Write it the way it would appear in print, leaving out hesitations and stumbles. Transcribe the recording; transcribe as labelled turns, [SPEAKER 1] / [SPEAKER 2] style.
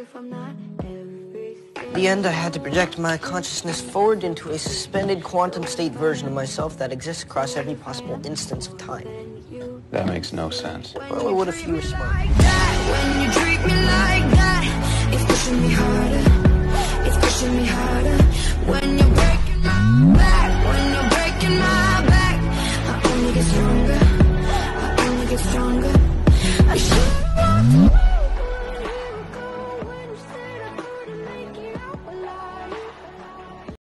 [SPEAKER 1] In the end, I had to project my consciousness forward into a suspended quantum state version of myself that exists across every possible instance of time.
[SPEAKER 2] That makes no sense.
[SPEAKER 1] Well, it would if you were smart.
[SPEAKER 3] When you treat me like that, it's pushing me harder.